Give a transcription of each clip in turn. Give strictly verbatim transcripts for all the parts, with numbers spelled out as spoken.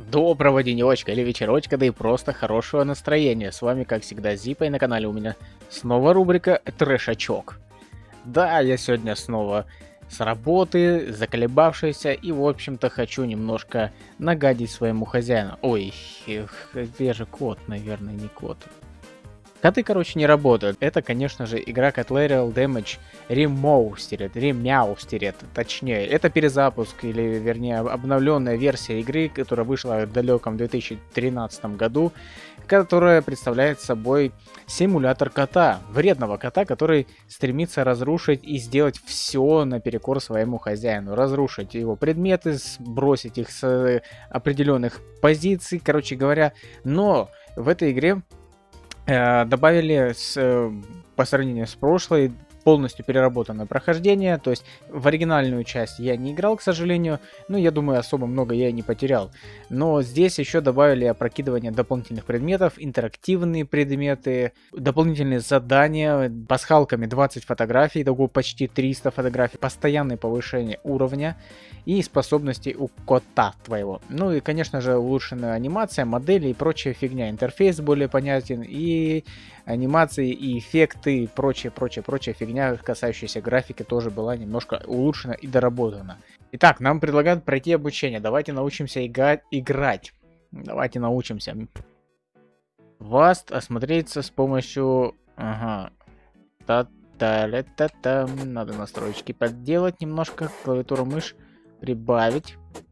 Доброго денечка или вечерочка, да и просто хорошего настроения. С вами, как всегда, Зипа, и на канале у меня снова рубрика Трэшачок. Да, я сегодня снова с работы, заколебавшийся, и, в общем-то, хочу немножко нагадить своему хозяину. Ой, эх, где же кот, наверное, не кот. Коты, короче, не работают. Это, конечно же, игра Collateral Damage Remastered, Remastered, точнее. Это перезапуск, или, вернее, обновленная версия игры, которая вышла в далеком две тысячи тринадцатом году, которая представляет собой симулятор кота, вредного кота, который стремится разрушить и сделать все наперекор своему хозяину. Разрушить его предметы, сбросить их с определенных позиций, короче говоря. Но в этой игре добавили с, по сравнению с прошлой полностью переработанное прохождение, то есть в оригинальную часть я не играл, к сожалению, но я думаю, особо много я и не потерял. Но здесь еще добавили опрокидывание дополнительных предметов, интерактивные предметы, дополнительные задания, пасхалками двадцать фотографий, того почти триста фотографий, постоянное повышение уровня и способностей у кота твоего. Ну и, конечно же, улучшенная анимация, модели и прочая фигня, интерфейс более понятен, и анимации, и эффекты, и прочее, прочее, прочая фигня, касающаяся графики, тоже была немножко улучшена и доработана. Итак, нам предлагают пройти обучение. Давайте научимся играть. играть. Давайте научимся. Васт осмотреться с помощью... Ага. Та-та-ля-та-та. Надо настройки подделать немножко. Клавиатуру мышь прибавить.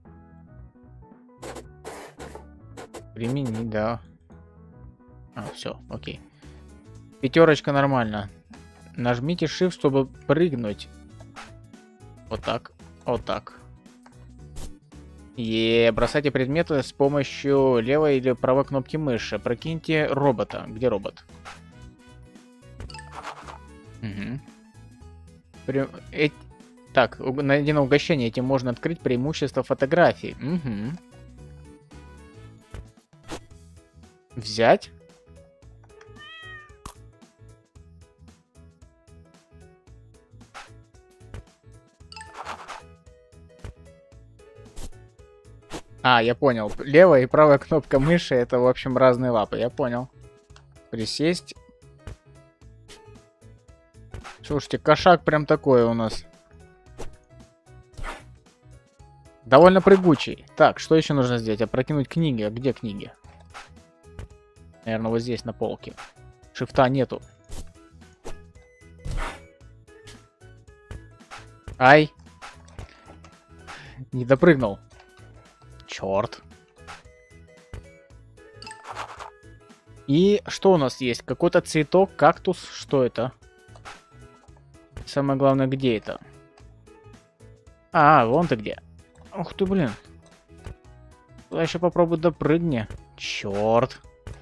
Применить, да. А, все, окей. Пятерочка нормально. Нажмите Shift, чтобы прыгнуть. Вот так. Вот так. И бросайте предметы с помощью левой или правой кнопки мыши. Прокиньте робота. Где робот? Угу. При... Э... Так, найдено угощение. Этим можно открыть преимущество фотографий. Угу. Взять. А, я понял. Левая и правая кнопка мыши — это, в общем, разные лапы. Я понял. Присесть. Слушайте, кошак прям такой у нас. Довольно прыгучий. Так, что еще нужно сделать? Опрокинуть книги. А где книги? Наверное, вот здесь, на полке. Шифта нету. Ай. Не допрыгнул. Черт. И что у нас есть? Какой-то цветок, кактус. Что это? Самое главное, где это? А, вон ты где. Ух ты, блин. Туда еще попробуй допрыгни. Черт.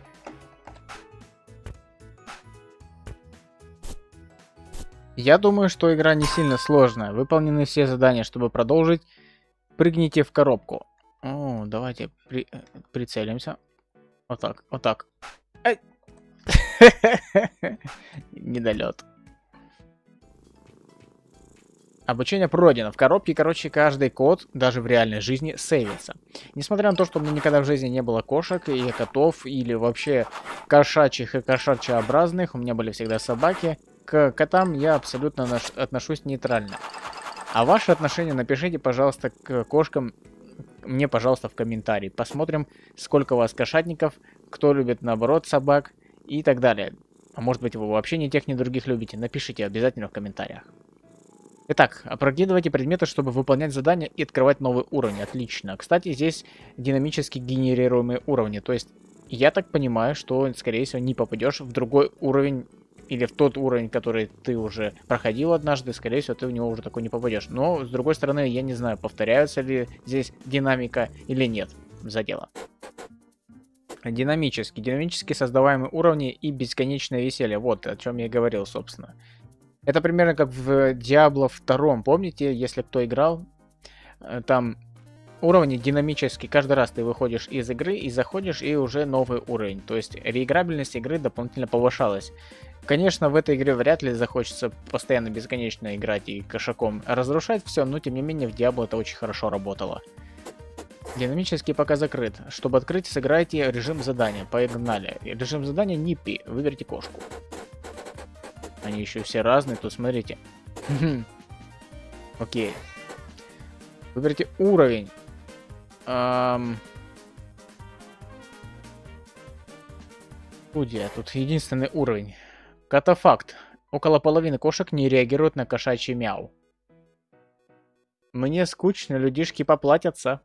Я думаю, что игра не сильно сложная. Выполнены все задания, чтобы продолжить. Прыгните в коробку. О, давайте при, прицелимся. Вот так, вот так. Недолет. Обучение пройдено. В коробке, короче, каждый код, даже в реальной жизни, сейвится. Несмотря на то, что у меня никогда в жизни не было кошек и котов, или вообще кошачьих и кошачьеобразных, у меня были всегда собаки, к котам я абсолютно отношусь нейтрально. А ваши отношения напишите, пожалуйста, к кошкам мне, пожалуйста, в комментарии. Посмотрим, сколько у вас кошатников, кто любит, наоборот, собак и так далее. А может быть, вы вообще ни тех, ни других любите. Напишите обязательно в комментариях. Итак, опрокидывайте предметы, чтобы выполнять задания и открывать новый уровень. Отлично. Кстати, здесь динамически генерируемые уровни. То есть, я так понимаю, что, скорее всего, не попадешь в другой уровень или в тот уровень, который ты уже проходил однажды, скорее всего, ты в него уже такой не попадешь. Но, с другой стороны, я не знаю, повторяются ли здесь динамика или нет за дело. Динамически. Динамически создаваемые уровни и бесконечное веселье. Вот о чем я и говорил, собственно. Это примерно как в Диабло два. Помните, если кто играл, там уровни динамически. Каждый раз ты выходишь из игры и заходишь, и уже новый уровень. То есть реиграбельность игры дополнительно повышалась. Конечно, в этой игре вряд ли захочется постоянно бесконечно играть и кошаком разрушать все, но тем не менее в Diablo это очень хорошо работало. Динамический пока закрыт. Чтобы открыть, сыграйте режим задания. Погнали. Режим задания Ниппи. Выберите кошку. Они еще все разные, тут смотрите. Окей. Выберите уровень. Эм... Студия. Тут единственный уровень. Катафакт. Около половины кошек не реагируют на кошачий мяу. Мне скучно, людишки поплатятся.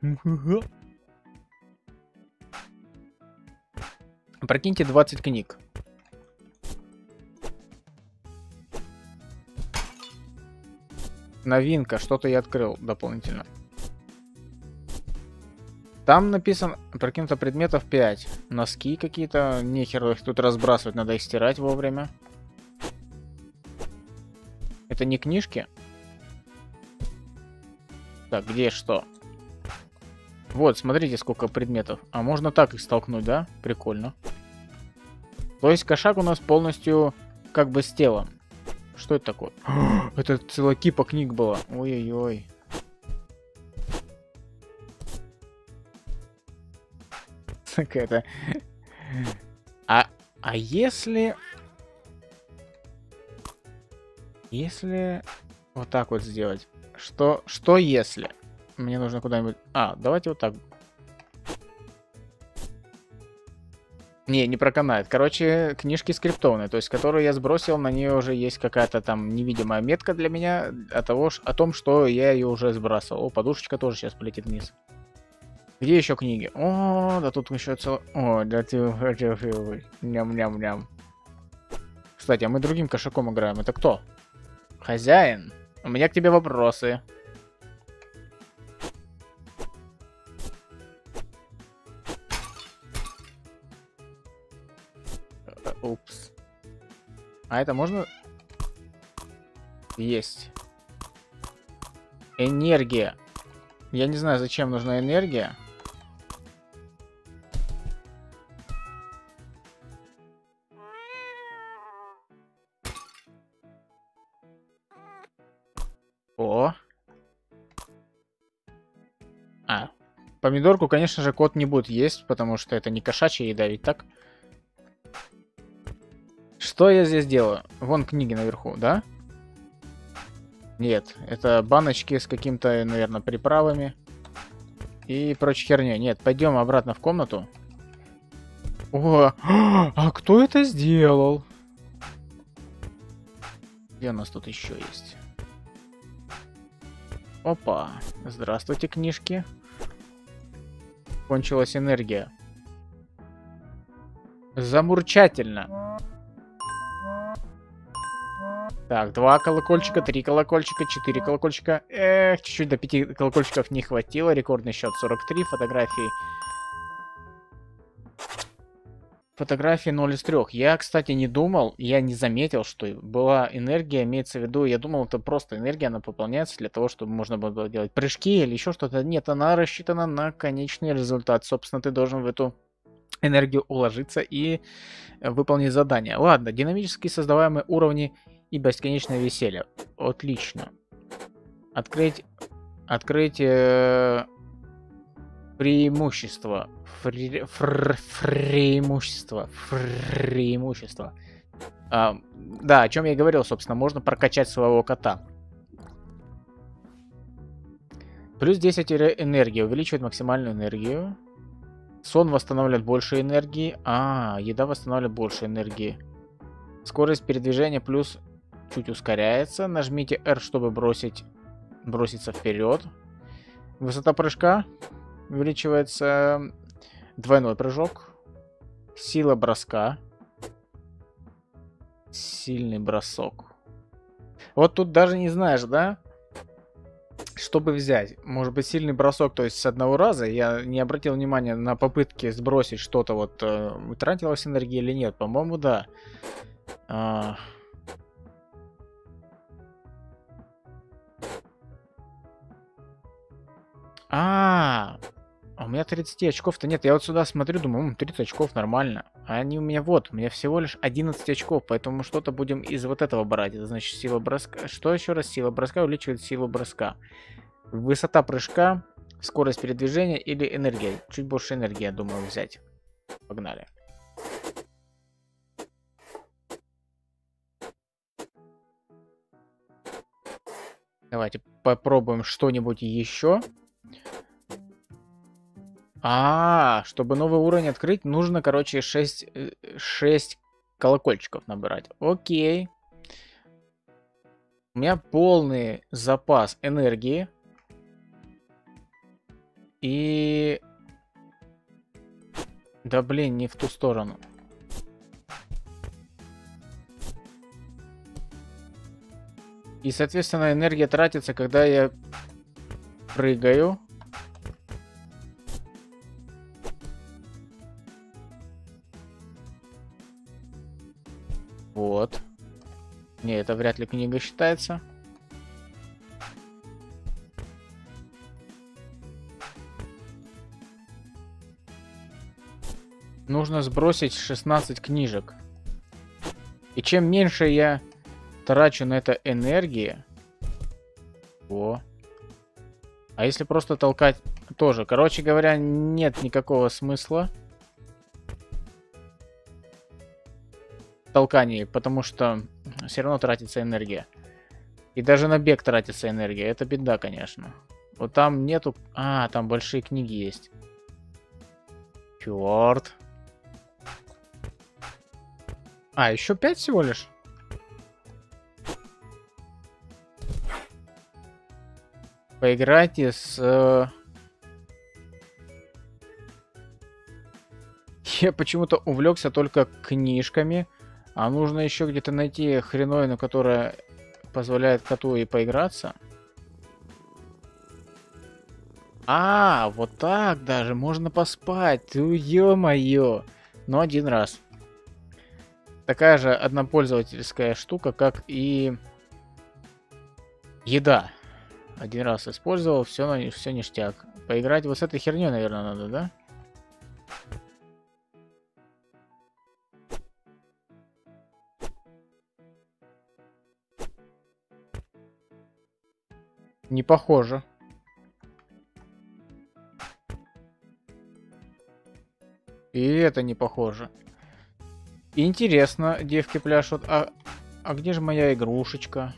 Прокиньте двадцать книг. Новинка, что-то я открыл дополнительно. Там написано, прокинуто предметов пять. Носки какие-то, нехер их тут разбрасывать, надо их стирать вовремя. Это не книжки? Так, где что? Вот, смотрите, сколько предметов. А можно так их столкнуть, да? Прикольно. То есть кошак у нас полностью как бы с телом. Что это такое? Это целая кипа книг была. Ой-ой-ой. Какая-то... А, а если... Если вот так вот сделать? Что, что если? Мне нужно куда-нибудь... А, давайте вот так. Не, не проканает. Короче, книжки скриптованные, то есть, которую я сбросил, на нее уже есть какая-то там невидимая метка для меня о, того, о том, что я ее уже сбрасывал. О, подушечка тоже сейчас полетит вниз. Где еще книги? О, да тут еще целый... О, да ты... Ням-ням-ням. Кстати, а мы другим кошаком играем. Это кто? Хозяин. У меня к тебе вопросы. Упс. А это можно? Есть. Энергия. Я не знаю, зачем нужна энергия. О. А. Помидорку, конечно же, кот не будет есть, потому что это не кошачья еда, ведь так? Что я здесь делаю? Вон книги наверху, да? Нет, это баночки с каким-то, наверное, приправами и прочей херней. Нет, пойдем обратно в комнату. О, а кто это сделал? Где у нас тут еще есть? Опа, здравствуйте, книжки. Кончилась энергия. Замурчательно. Так, два колокольчика, три колокольчика, четыре колокольчика. Эх, чуть-чуть до пяти колокольчиков не хватило. Рекордный счет сорок три. Фотографии. Фотографии ноль из трёх. Я, кстати, не думал, я не заметил, что была энергия, имеется в виду. Я думал, это просто энергия, она пополняется для того, чтобы можно было делать прыжки или еще что-то. Нет, она рассчитана на конечный результат. Собственно, ты должен в эту энергию уложиться и выполнить задание. Ладно, динамически создаваемые уровни и бесконечное веселье. Отлично. Открыть... Открыть... Э, преимущество. Фри, фр, преимущество. Преимущество. А, да, о чем я и говорил, собственно. Можно прокачать своего кота. Плюс десять энергии. Увеличивает максимальную энергию. Сон восстанавливает больше энергии. А, еда восстанавливает больше энергии. Скорость передвижения плюс чуть ускоряется. Нажмите R, чтобы бросить, броситься вперед. Высота прыжка увеличивается. Двойной прыжок. Сила броска. Сильный бросок. Вот тут даже не знаешь, да? Чтобы взять. Может быть, сильный бросок, то есть с одного раза. Я не обратил внимания на попытки сбросить что-то. Вот э, тратилась энергия или нет. По-моему, да. А... А, а у меня тридцать очков-то нет. Я вот сюда смотрю, думаю, тридцать очков нормально. А они у меня вот, у меня всего лишь одиннадцать очков, поэтому что-то будем из вот этого брать. Это значит сила броска. Что еще раз? Сила броска увеличивает силу броска. Высота прыжка Скорость передвижения или энергия? Чуть больше энергии, я думаю, взять. Погнали. Давайте попробуем что-нибудь еще. А, чтобы новый уровень открыть, нужно, короче, шесть, шесть колокольчиков набирать. Окей. У меня полный запас энергии. И... Да блин, не в ту сторону. И, соответственно, энергия тратится, когда я прыгаю. Вот. Не, это вряд ли книга считается. Нужно сбросить шестнадцать книжек. И чем меньше я трачу на это энергии... О. А если просто толкать тоже? Короче говоря, нет никакого смысла толканий, потому что все равно тратится энергия. И даже на бег тратится энергия. Это беда, конечно. Вот там нету... А, там большие книги есть. Черт. А, еще пять всего лишь? Поиграйте с... Э... Я почему-то увлекся только книжками. А нужно еще где-то найти хреновину, которая позволяет коту и поиграться. А, вот так даже можно поспать. Ну, ё-моё. Но один раз. Такая же однопользовательская штука, как и еда. Один раз использовал, все, все ништяк. Поиграть вот с этой херней, наверное, надо, да? Не похоже. И это не похоже. Интересно, девки пляшут. А, а где же моя игрушечка?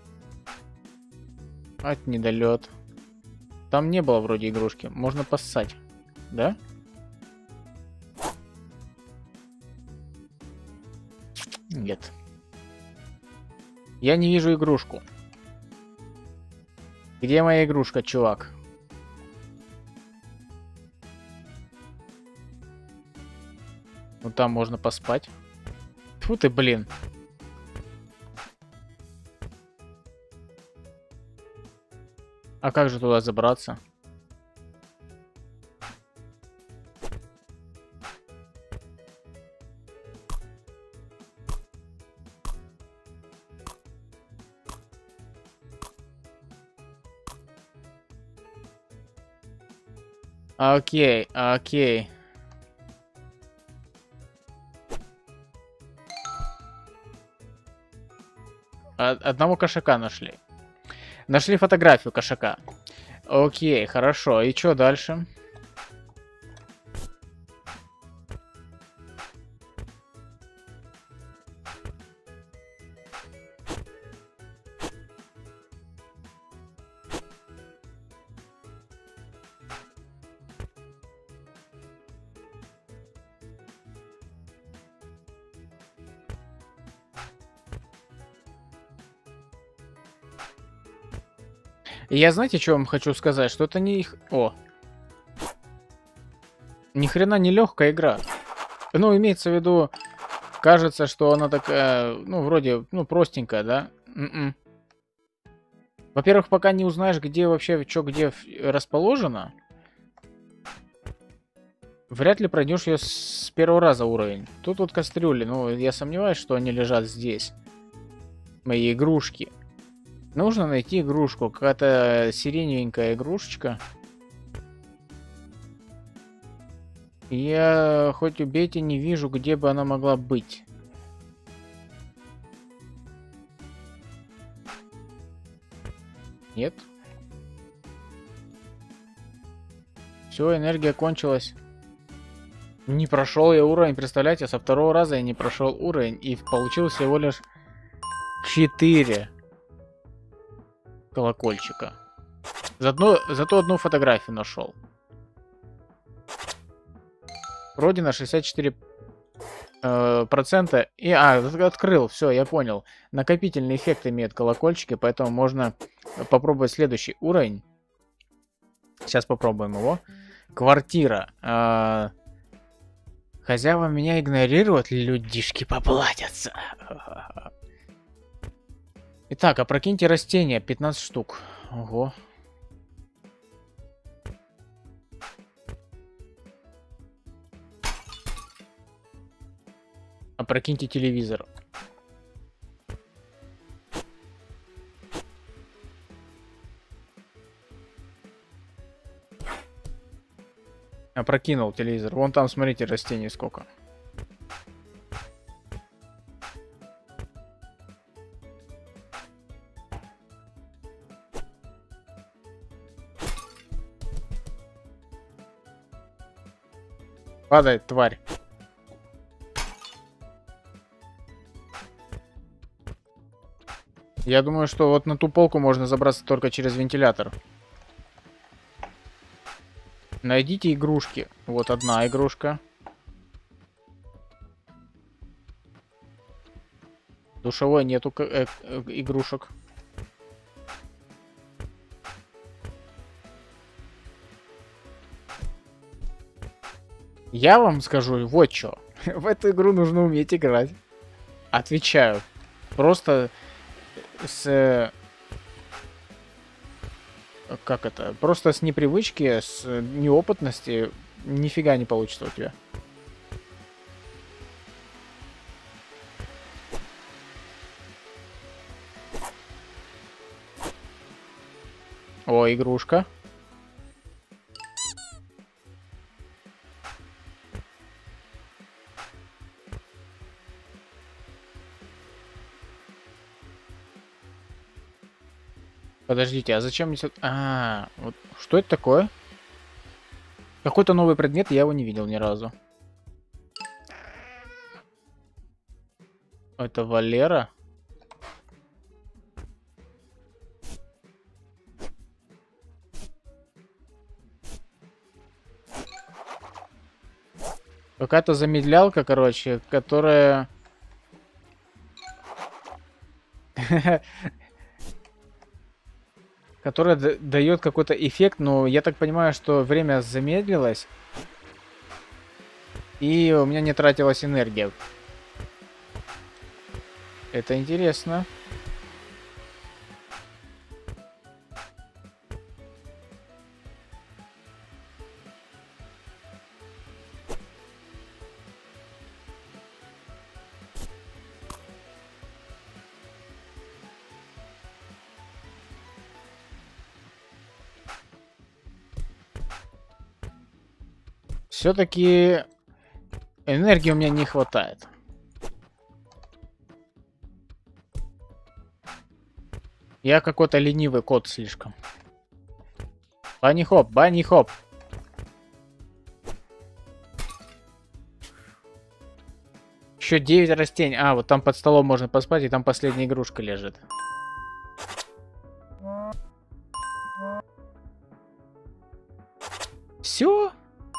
От недолет. Там не было вроде игрушки. Можно поссать. Да? Нет. Я не вижу игрушку. Где моя игрушка, чувак? Ну там можно поспать. Тьфу ты, блин. А как же туда забраться? Окей, окей. Одного кошака нашли. Нашли фотографию кошака. Окей, хорошо. И что дальше? И я, знаете, что вам хочу сказать? Что это не их... О! Ни хрена не легкая игра. Ну, имеется в виду, кажется, что она такая, ну, вроде, ну, простенькая, да? М-м. Во-первых, пока не узнаешь, где вообще, что где расположено, вряд ли пройдешь ее с первого раза уровень. Тут вот кастрюли, ну, я сомневаюсь, что они лежат здесь. Мои игрушки. Нужно найти игрушку. Какая-то сиреневенькая игрушечка. Я хоть убейте, не вижу, где бы она могла быть. Нет? Все, энергия кончилась. Не прошел я уровень, представляете, со второго раза я не прошел уровень и получил всего лишь четыре колокольчика. Заодно, зато одну фотографию нашел. Вроде на шестьдесят четыре э, процента. И, а, открыл, все, я понял. Накопительный эффект имеет колокольчики, поэтому можно попробовать следующий уровень. Сейчас попробуем его. Квартира. Э, хозяева меня игнорируют, людишки поплатятся. Итак, опрокиньте растения, пятнадцать штук. Ого. Опрокиньте телевизор. Опрокинул телевизор. Вон там, смотрите, растений сколько. Падает, тварь. Я думаю, что вот на ту полку можно забраться только через вентилятор. Найдите игрушки. Вот одна игрушка. Душевой нету э э игрушек. Я вам скажу вот что. В эту игру нужно уметь играть. Отвечаю. Просто с... Как это? Просто с непривычки, с неопытности нифига не получится у тебя. О, игрушка. Подождите, а зачем мне... А, вот что это такое? Какой-то новый предмет, я его не видел ни разу. Это Валера? Какая-то замедлялка, короче, которая... которая дает какой-то эффект, но я так понимаю, что время замедлилось, и у меня не тратилась энергия. Это интересно. Все-таки энергии у меня не хватает. Я какой-то ленивый кот слишком. Банни-хоп, банни-хоп. Еще девять растений. А, вот там под столом можно поспать, и там последняя игрушка лежит. Все?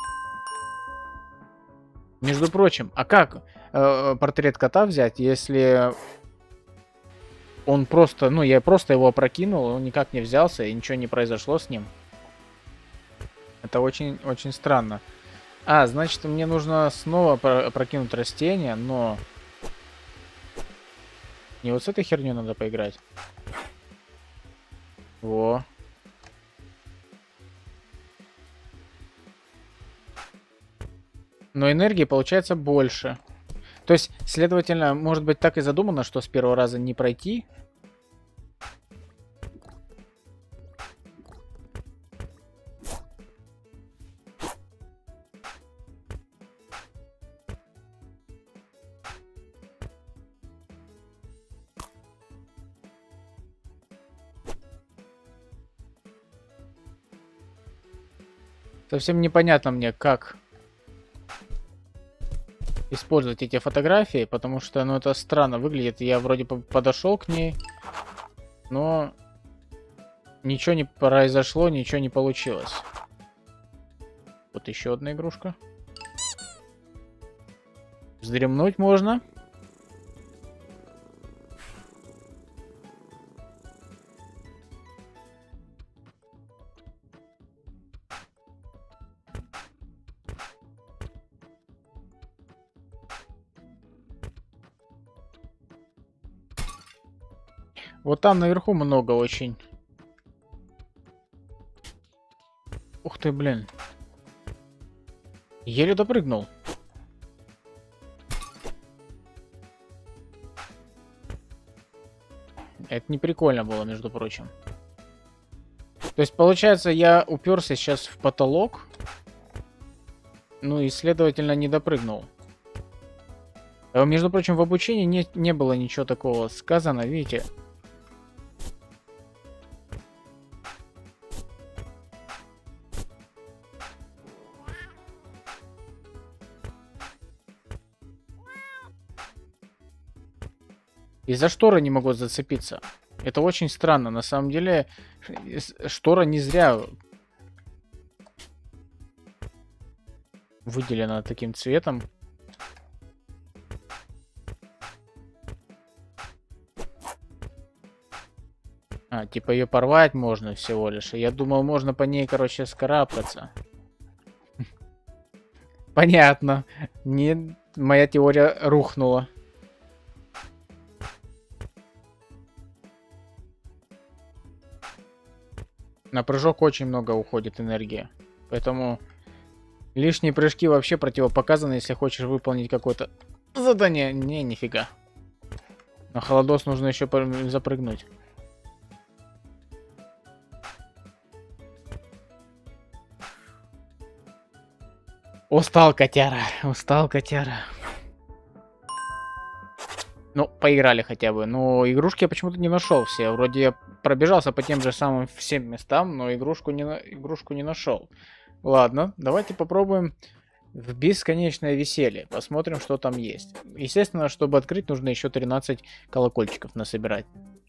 Между прочим, а как э, портрет кота взять, если он просто, ну, я просто его опрокинул, он никак не взялся, и ничего не произошло с ним? Это очень, очень странно. А, значит, мне нужно снова опрокинуть растение, но... Не вот с этой херней надо поиграть. Во. Но энергии получается больше. То есть, следовательно, может быть так и задумано, что с первого раза не пройти. Совсем непонятно мне, как использовать эти фотографии, потому что, ну, это странно выглядит. Я вроде подошел к ней, но ничего не произошло, ничего не получилось. Вот еще одна игрушка. Вздремнуть можно. Вот там наверху много очень. Ух ты, блин. Еле допрыгнул. Это не прикольно было, между прочим. То есть, получается, я уперся сейчас в потолок. Ну и, следовательно, не допрыгнул. Между прочим, в обучении не, не было ничего такого сказано, видите? Из-за шторы не могу зацепиться. Это очень странно. На самом деле, штора не зря выделена таким цветом. А, типа ее порвать можно всего лишь. Я думал, можно по ней, короче, скарабкаться. Понятно. Не, моя теория рухнула. На прыжок очень много уходит энергии. Поэтому лишние прыжки вообще противопоказаны, если хочешь выполнить какое-то задание. Не, нифига. На холодос нужно еще запрыгнуть. Устал, котяра. Устал, котяра. Ну, поиграли хотя бы. Но игрушки я почему-то не нашел все. Вроде я пробежался по тем же самым всем местам, но игрушку не, на... игрушку не нашел. Ладно, давайте попробуем в бесконечное веселье. Посмотрим, что там есть. Естественно, чтобы открыть, нужно еще тринадцать колокольчиков насобирать.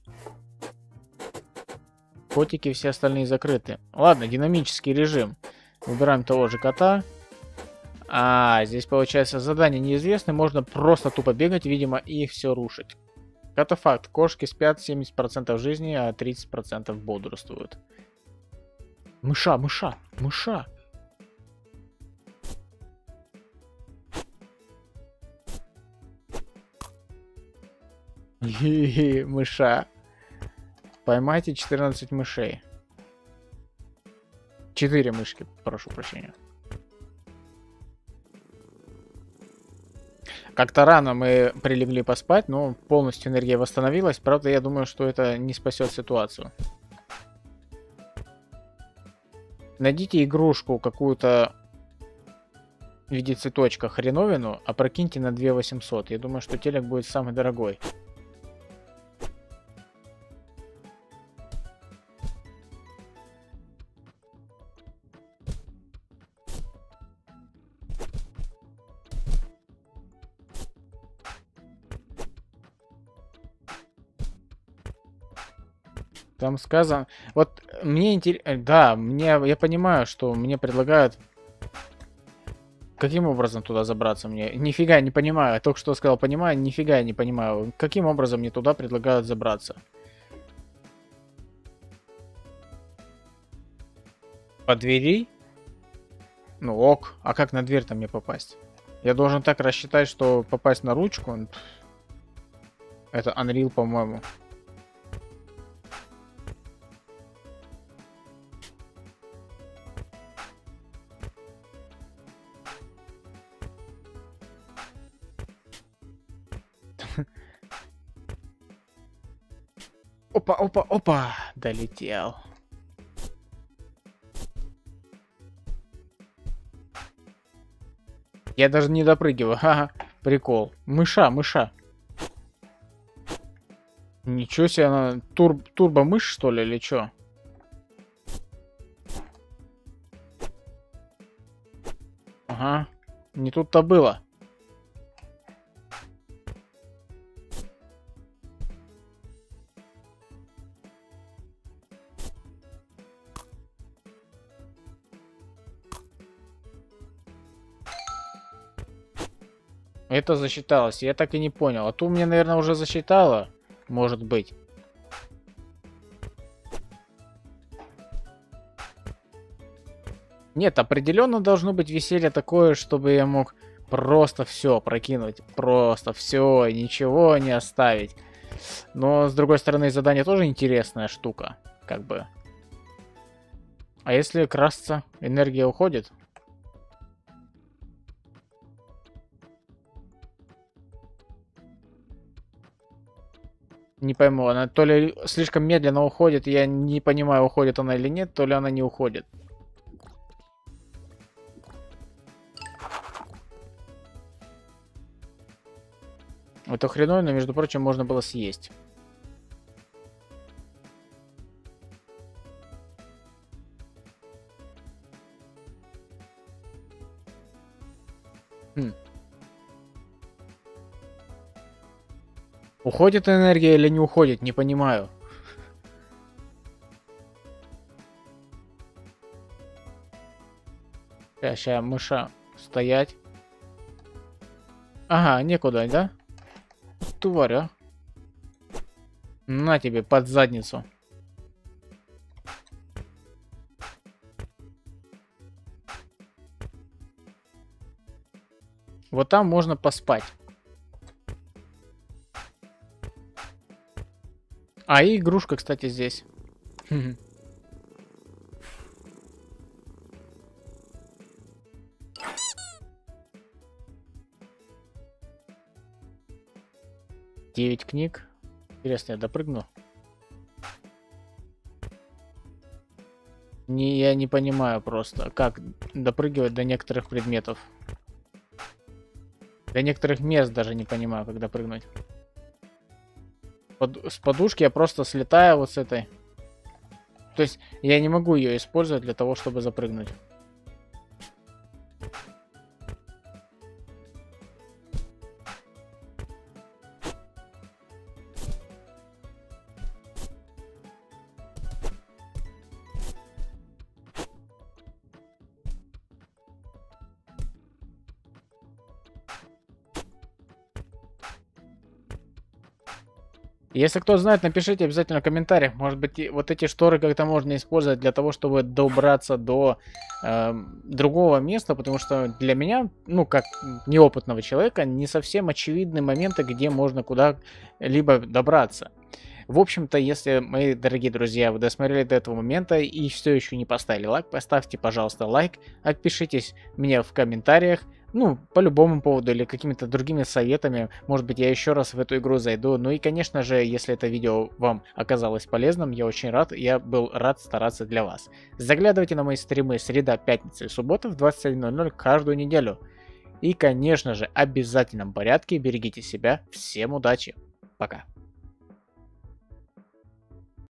Котики все остальные закрыты. Ладно, динамический режим. Выбираем того же кота. А, здесь получается задание неизвестны. Можно просто тупо бегать, видимо, и все рушить. Это факт. Кошки спят семьдесят процентов жизни, а тридцать процентов бодрствуют. Мыша, мыша, мыша. Хи-хи, мыша. Поймайте четырнадцать мышей. четыре мышки, прошу прощения. Как-то рано мы прилегли поспать, но полностью энергия восстановилась. Правда, я думаю, что это не спасет ситуацию. Найдите игрушку какую-то в виде цветочка хреновину, а прокиньте на две тысячи восемьсот. Я думаю, что телек будет самый дорогой. Там сказано... Вот мне интересно... Да, мне... я понимаю, что мне предлагают... Каким образом туда забраться мне? Нифига не понимаю. Я только что сказал, понимаю, нифига я не понимаю. Каким образом мне туда предлагают забраться? По двери? Ну ок. А как на дверь-то мне попасть? Я должен так рассчитать, что попасть на ручку. Это Unreal, по-моему. Опа, опа, опа! Долетел. Я даже не допрыгиваю. Ха-ха. Прикол. Мыша, мыша. Ничего себе, она тур турбо-мышь, что ли, или что? Ага. Не тут-то было. Это засчиталось. Я так и не понял. А то у меня, наверное, уже засчитало. Может быть. Нет, определенно должно быть веселье такое, чтобы я мог просто все прокинуть. Просто все, ничего не оставить. Но, с другой стороны, задание тоже интересная штука. Как бы. А если красться, энергия уходит? Не пойму, она то ли слишком медленно уходит, я не понимаю, уходит она или нет, то ли она не уходит. Это хреново, но, между прочим, можно было съесть. Хм. Уходит энергия или не уходит, не понимаю. Сейчас, сейчас, мыша, стоять. Ага, некуда, да? Тварь, а? На тебе, под задницу. Вот там можно поспать. А, и игрушка, кстати, здесь. Девять книг. Интересно, я допрыгну? Не, я не понимаю просто, как допрыгивать до некоторых предметов. До некоторых мест даже не понимаю, как допрыгнуть. Под, с подушки я просто слетаю вот с этой. То есть я не могу ее использовать для того, чтобы запрыгнуть. Если кто знает, напишите обязательно в комментариях. Может быть, вот эти шторы как-то можно использовать для того, чтобы добраться до э, другого места, потому что для меня, ну, как неопытного человека, не совсем очевидны моменты, где можно куда-либо добраться. В общем-то, если, мои дорогие друзья, вы досмотрели до этого момента и все еще не поставили лайк, поставьте, пожалуйста, лайк, отпишитесь мне в комментариях. Ну, по любому поводу или какими-то другими советами. Может быть, я еще раз в эту игру зайду. Ну и, конечно же, если это видео вам оказалось полезным, я очень рад. Я был рад стараться для вас. Заглядывайте на мои стримы среда, пятница и суббота в двадцать один ноль ноль каждую неделю. И, конечно же, в обязательном порядке берегите себя. Всем удачи. Пока.